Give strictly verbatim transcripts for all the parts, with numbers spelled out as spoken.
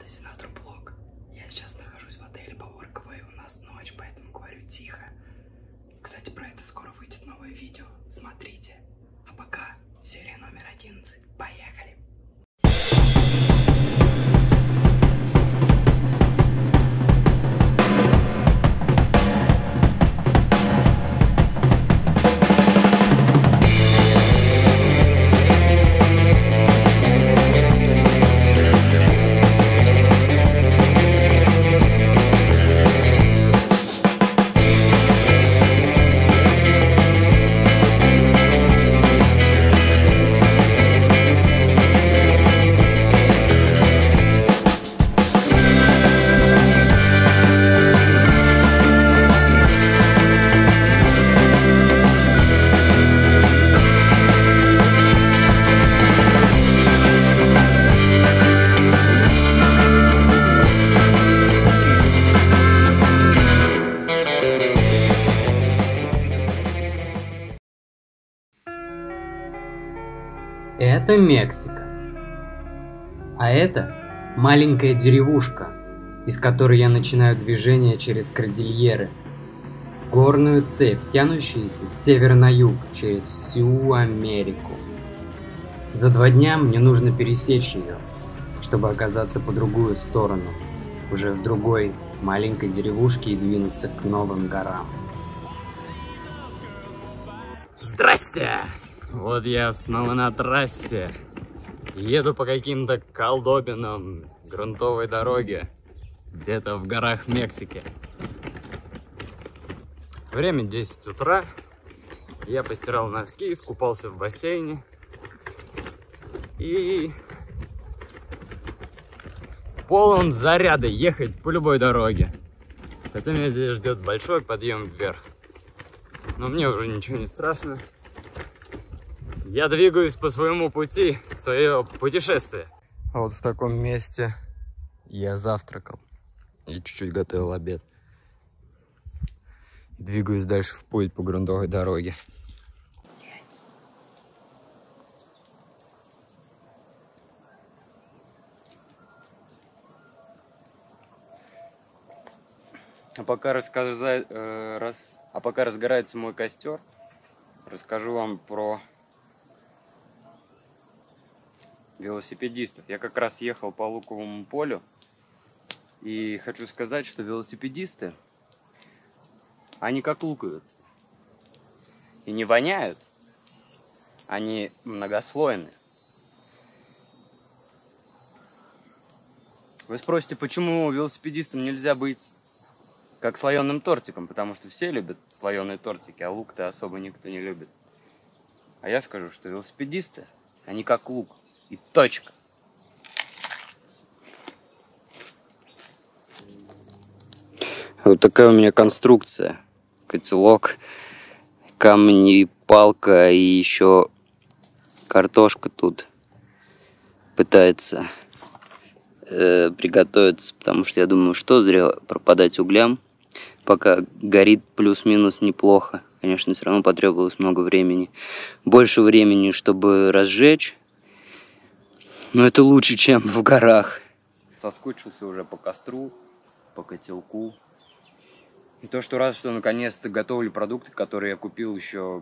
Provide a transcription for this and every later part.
Сенатор Блок. Я сейчас нахожусь в отеле Поворково, и у нас ночь, поэтому говорю тихо. Кстати, про это скоро выйдет новое видео. Смотрите. А пока серия номер одиннадцать. Поехали! Это Мексика. А это маленькая деревушка, из которой я начинаю движение через Кордильеры. Горную цепь, тянущуюся с севера на юг через всю Америку. За два дня мне нужно пересечь ее, чтобы оказаться по другую сторону, уже в другой маленькой деревушке и двинуться к новым горам. Здрасте! Вот я снова на трассе. Еду по каким-то колдобинам грунтовой дороге, где-то в горах Мексики. Время десять утра. Я постирал носки, искупался в бассейне. И полон заряда ехать по любой дороге. Хотя меня здесь ждет большой подъем вверх. Но мне уже ничего не страшно. Я двигаюсь по своему пути, свое путешествие. А вот в таком месте я завтракал и чуть-чуть готовил обед. Двигаюсь дальше в путь по грунтовой дороге. А пока, рассказа... э, раз... а пока разгорается мой костер, расскажу вам про велосипедистов. Я как раз ехал по луковому полю и хочу сказать, что велосипедисты, они как луковицы. И не воняют, они многослойные. Вы спросите, почему велосипедистам нельзя быть как слоеным тортиком? Потому что все любят слоеные тортики, а лук-то особо никто не любит. А я скажу, что велосипедисты, они как лук. И точка. Вот такая у меня конструкция. Котелок, камни, палка и еще картошка тут пытается э, приготовиться, потому что я думаю, что зря пропадать углям, пока горит плюс-минус неплохо. Конечно, все равно потребовалось много времени. Больше времени, чтобы разжечь. Но это лучше, чем в горах. Соскучился уже по костру, по котелку. И то, что раз, что наконец-то готовлю продукты, которые я купил еще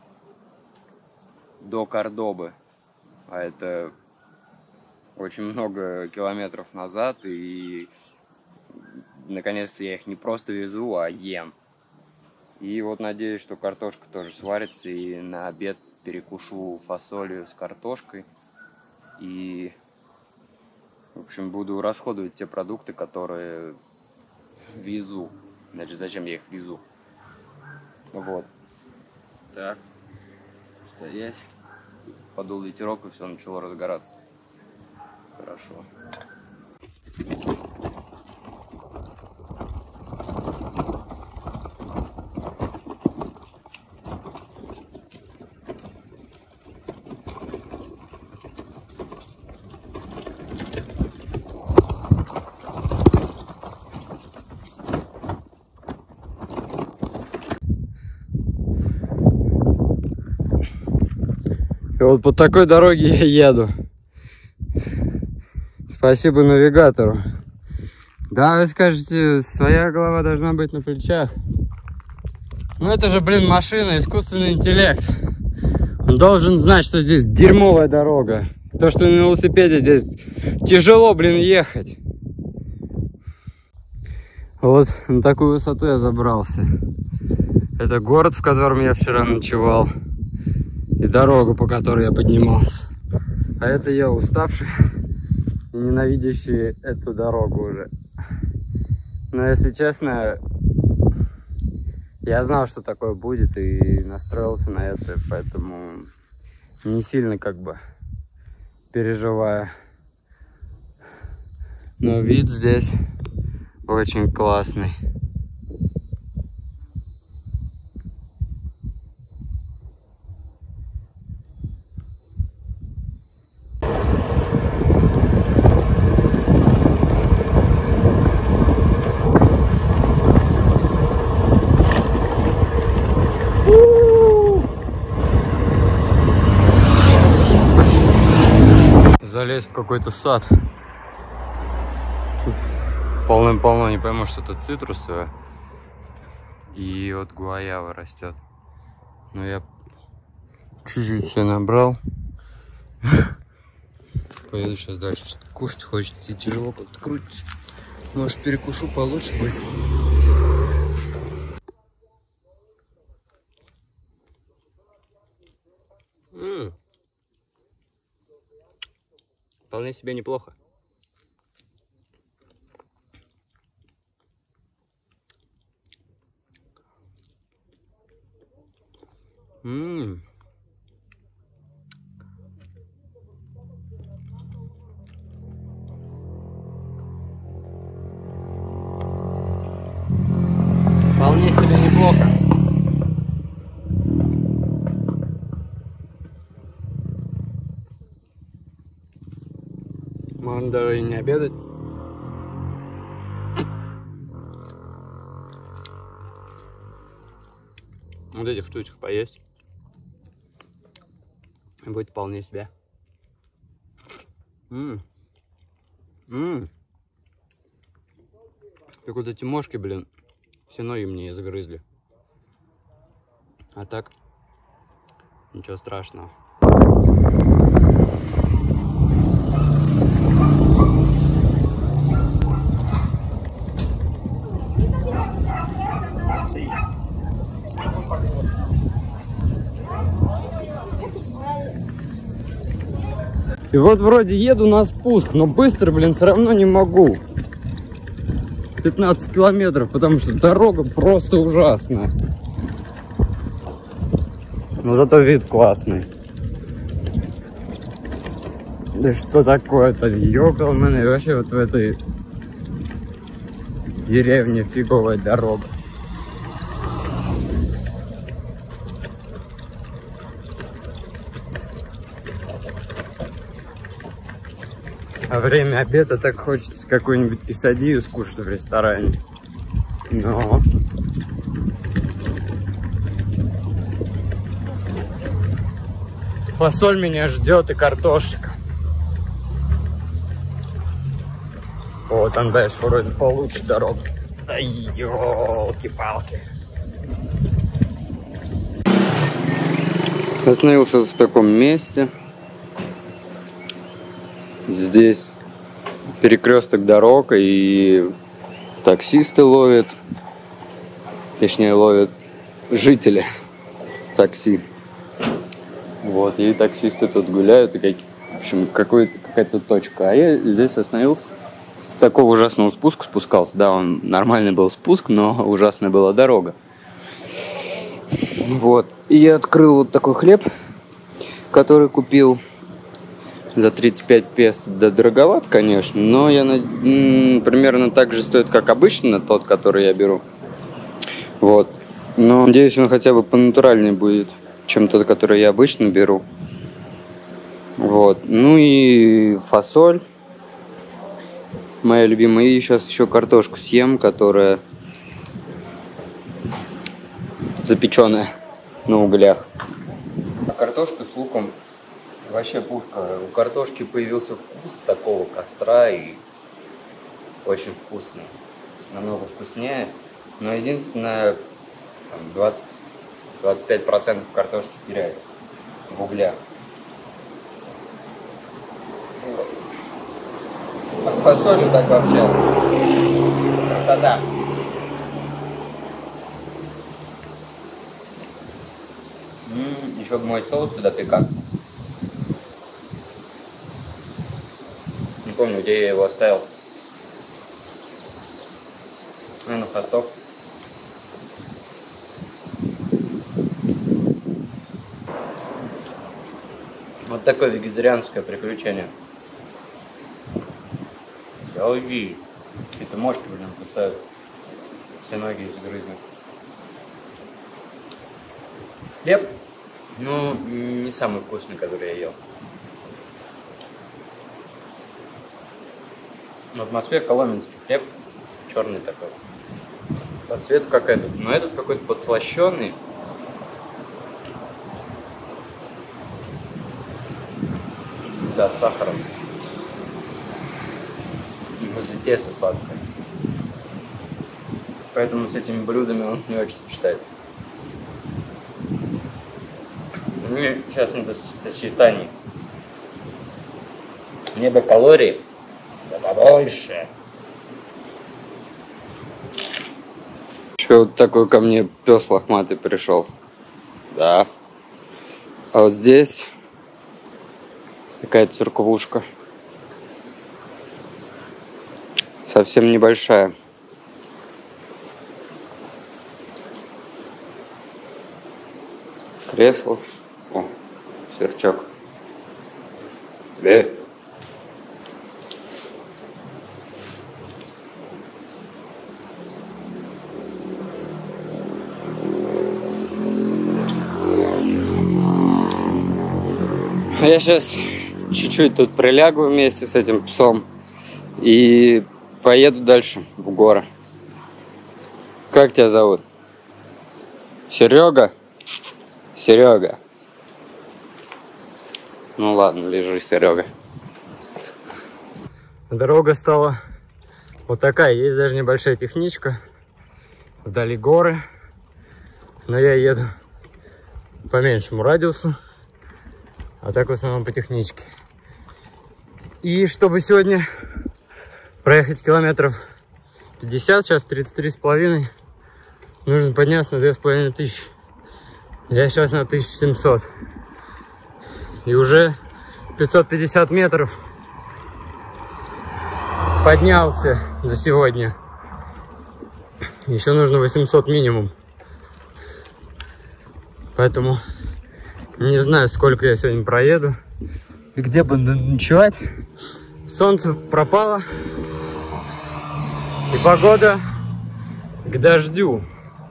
до Кордобы. А это очень много километров назад. И наконец-то я их не просто везу, а ем. И вот надеюсь, что картошка тоже сварится. И на обед перекушу фасолью с картошкой. И, в общем, буду расходовать те продукты, которые везу. Значит, зачем я их везу? Вот. Так. Стоять. Подул ветерок, и все начало разгораться. Хорошо. И вот по такой дороге я еду. Спасибо навигатору. Да, вы скажете, своя голова должна быть на плечах. Ну это же, блин, машина, искусственный интеллект. Он должен знать, что здесь дерьмовая дорога. То, что на велосипеде здесь тяжело, блин, ехать. Вот на такую высоту я забрался. Это город, в котором я вчера ночевал. И дорога, по которой я поднимался. А это я уставший и ненавидящий эту дорогу уже. Но если честно, я знал, что такое будет, и настроился на это, поэтому не сильно как бы переживаю. Но вид здесь очень классный. Залезть в какой-то сад. Тут полным-полно, не пойму, что это цитрусовое. И вот гуаява растет. Но я чуть-чуть все набрал. Поеду сейчас дальше. Что-то кушать хочется и тяжело как-то крутится. Может, перекушу получше будет. М-м. Вполне себе неплохо. Ммм. Вполне себе неплохо. Можно даже и не обедать. Вот этих штучек поесть. Будет вполне себе. Ммм. Ммм. Так вот эти мошки, блин, все ноги мне загрызли. А так, ничего страшного. И вот вроде еду на спуск, но быстро, блин, все равно не могу. пятнадцать километров, потому что дорога просто ужасная. Но зато вид классный. Да что такое-то? Ёкалмэн, и вообще вот в этой деревне фиговая дорога. А время обеда так хочется какую-нибудь quesadillu скушать в ресторане. Но... фасоль меня ждет и картошечка. О, там дальше вроде получше дорога. Ай, ёлки-палки. Остановился в таком месте. Здесь перекресток дорог, и таксисты ловят, точнее ловят жители такси. Вот, и таксисты тут гуляют, и как, в общем, какая-то точка. А я здесь остановился. С такого ужасного спуска спускался. Да, он нормальный был спуск, но ужасная была дорога. Вот, и я открыл вот такой хлеб, который купил. За тридцать пять песо, да, дороговат, конечно, но я на... м- примерно так же стоит, как обычно, тот, который я беру. Вот. Но надеюсь, он хотя бы понатуральнее будет, чем тот, который я обычно беру. Вот. Ну и фасоль. Моя любимая. И сейчас еще картошку съем, которая запеченная на углях. А картошка с луком Вообще пушка. У картошки появился вкус такого костра и очень вкусный. Намного вкуснее. Но единственное, двадцать-двадцать пять процентов картошки теряется в углях. А с фасолью так вообще красота. М-м, еще бы мой соус сюда пикant. Не помню, где я его оставил. Наверное, в хостов. Вот такое вегетарианское приключение. Ой, какие-то мошки, блин, кусают. Все ноги изгрызны. Хлеб, ну, не самый вкусный, который я ел. В Москве коломенский хлеб, черный такой. По цвету как этот, но этот какой-то подслащенный. Да, с сахаром. И возле теста сладкое. Поэтому с этими блюдами он не очень сочетается. Мне сейчас не до сочетаний. Мне бы калорий да побольше. Еще вот такой ко мне пес лохматый пришел. Да. А вот здесь такая церквушка. Совсем небольшая. Кресло. О, сверчок. Бе. Я сейчас чуть-чуть тут прилягу вместе с этим псом и поеду дальше в горы. Как тебя зовут? Серега? Серега. Ну ладно, лежи, Серега. Дорога стала вот такая. Есть даже небольшая техничка. Вдали горы. Но я еду по меньшему радиусу. А так в основном по техничке. И чтобы сегодня проехать километров пятьдесят, сейчас тридцать три с половиной, нужно подняться на две с половиной тысячи. Я сейчас на тысячу семьсот. И уже пятьсот пятьдесят метров поднялся за сегодня. Еще нужно восемьсот минимум. Поэтому не знаю, сколько я сегодня проеду и где буду ночевать. Солнце пропало. И погода к дождю.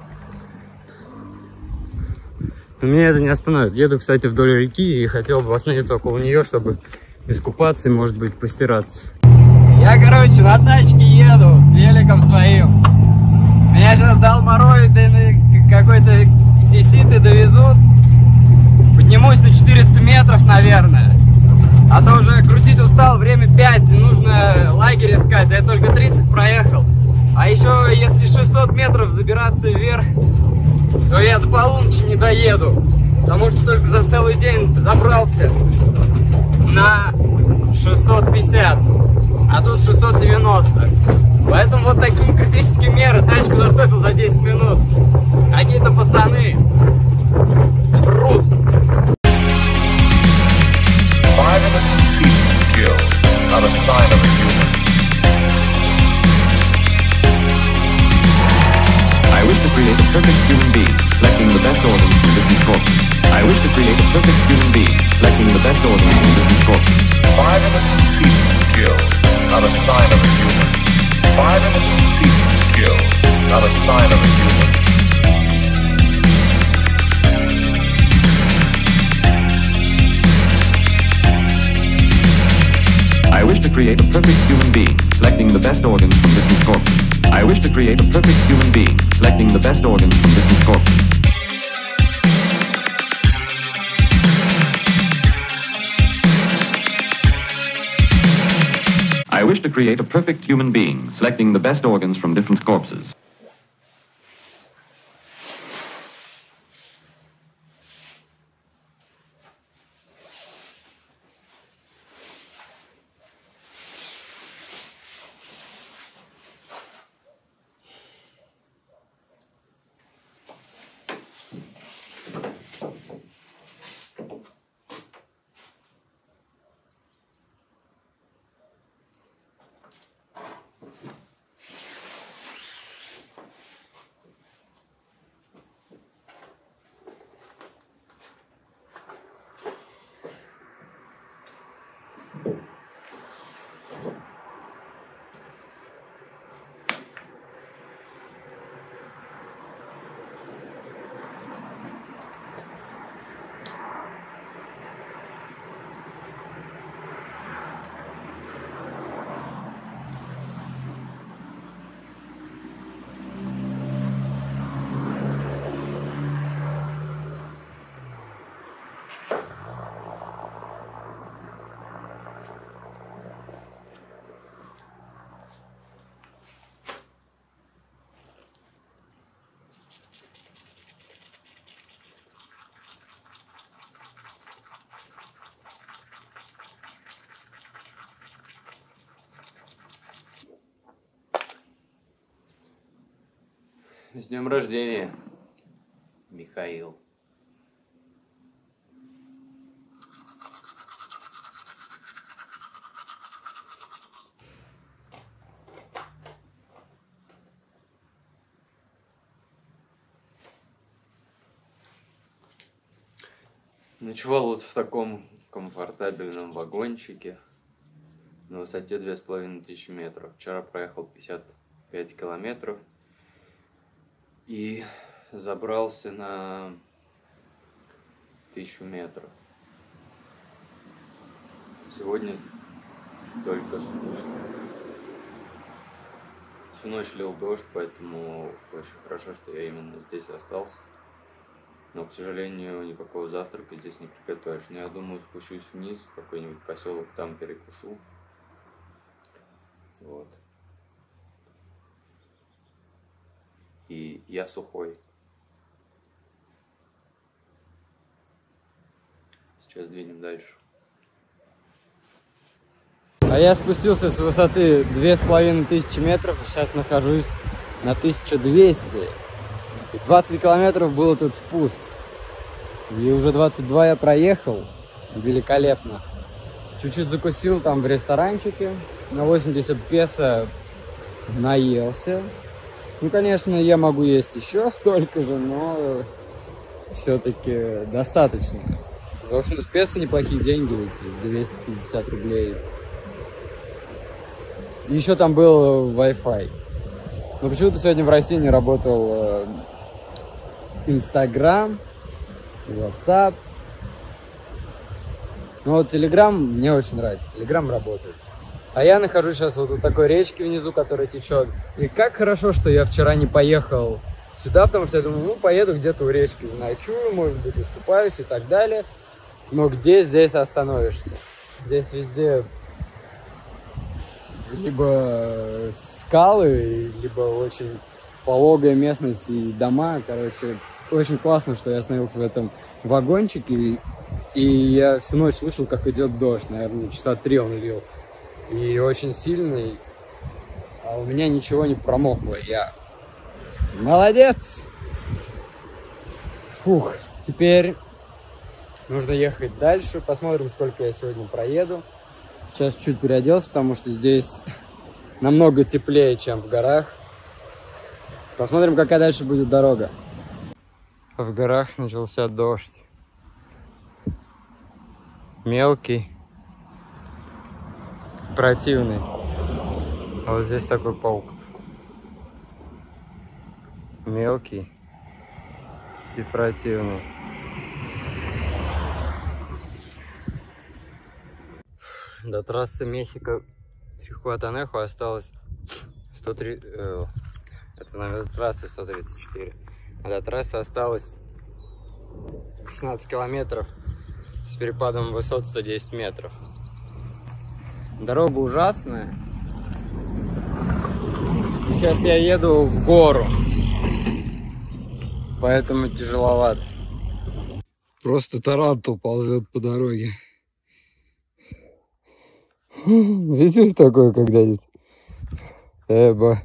Но меня это не остановит. Еду, кстати, вдоль реки и хотел бы остановиться около нее, чтобы искупаться и, может быть, постираться. Я, короче, на тачке еду с великом своим. Меня сейчас Далмароиды на какой-то сиситы довезут. Поднимусь на четыреста метров, наверное. А то уже крутить устал, время пять, нужно лагерь искать, а я только тридцать проехал. А еще, если шестьсот метров забираться вверх, то я до полуночи не доеду. Потому что только за целый день забрался на шестьсот пятьдесят, а тут шестьсот девяносто. Поэтому вот такие критические меры. Тачку застопил за десять минут. Какие-то пацаны прут. Not a sign of a human. I wish to create a perfect human being, selecting the best organs from different corpses. I wish to create a perfect human being, selecting the best organs from different corpses. Five of us teaching skills, not a sign of a human. Five of us teaching skills, not a sign of a human. I wish to create a perfect human being, selecting the best organs from different corpses. I wish to create a perfect human being, selecting the best organs from different corpses. wish to create a perfect human being, selecting the best organs from different corpses. С днем рождения, Михаил. Ночевал вот в таком комфортабельном вагончике на высоте две с половиной тысячи метров. Вчера проехал пятьдесят пять километров. И забрался на тысячу метров. Сегодня только спуск. Всю ночь лил дождь, поэтому очень хорошо, что я именно здесь остался. Но, к сожалению, никакого завтрака здесь не приготовишь. Но я думаю, спущусь вниз в какой-нибудь поселок, там перекушу. Вот. И я сухой. Сейчас двинем дальше. А я спустился с высоты две с половиной тысячи метров. Сейчас нахожусь на тысяче двести. И двадцать километров был этот спуск. И уже двадцать два я проехал. Великолепно. Чуть-чуть закусил там в ресторанчике. На восемьдесят песо наелся. Ну, конечно, я могу есть еще столько же, но все-таки достаточно. За восемьдесят песо неплохие деньги, двести пятьдесят рублей. И еще там был Wi-Fi. Но почему-то сегодня в России не работал Инстаграм, WhatsApp. Но вот Telegram мне очень нравится, Telegram работает. А я нахожусь сейчас вот у такой речки внизу, которая течет. И как хорошо, что я вчера не поехал сюда, потому что я думаю, ну, поеду где-то у речки, заночую, может быть, искупаюсь и так далее. Но где здесь остановишься? Здесь везде либо скалы, либо очень пологая местность и дома. Короче, очень классно, что я остановился в этом вагончике. И я всю ночь слышал, как идет дождь. Наверное, часа три он лил. И очень сильный, а у меня ничего не промокло. Я молодец! Фух, теперь нужно ехать дальше. Посмотрим, сколько я сегодня проеду. Сейчас чуть переоделся, потому что здесь намного теплее, чем в горах. Посмотрим, какая дальше будет дорога. В горах начался дождь. Мелкий. Противный. А вот здесь такой паук. Мелкий и противный. До трассы Мехико-Чихуатанехо осталось сто три... Э, это, наверное, трассы сто тридцать четыре. А до трассы осталось шестнадцать километров с перепадом высот сто десять метров. Дорога ужасная, Сейчас я еду в гору, поэтому тяжеловато. Просто тарантул ползет по дороге. Видел такое когда-нибудь? Эба.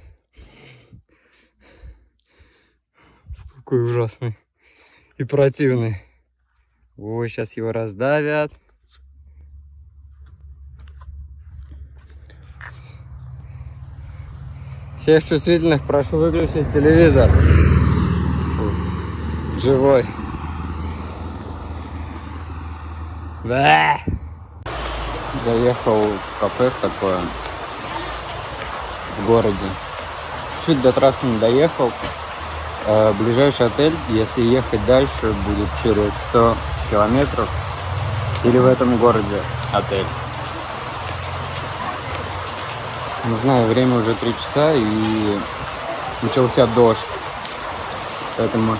Какой ужасный и противный. Ой, сейчас его раздавят. Всех чувствительных прошу выключить телевизор. Живой. Да. Заехал в кафе в такое в городе. Чуть до трассы не доехал. Э, ближайший отель, если ехать дальше, будет через сто километров. Или в этом городе отель. Не знаю, время уже три часа и начался дождь. Поэтому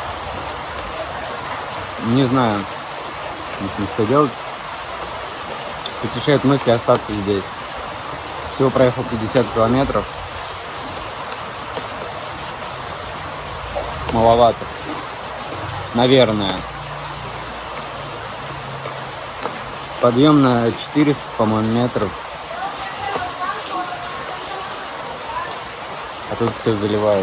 не знаю, что делать. Посещают мысли остаться здесь. Всего проехал пятьдесят километров. Маловато. Наверное. Подъем на четыреста, по-моему, метров. А тут все заливает.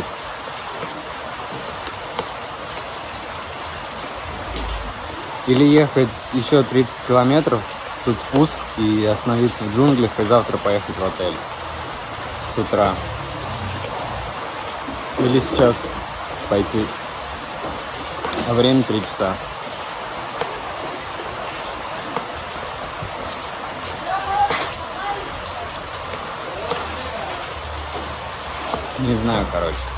Или ехать еще тридцать километров, тут спуск, и остановиться в джунглях, и завтра поехать в отель с утра. Или сейчас пойти. А время три часа. Не знаю, короче.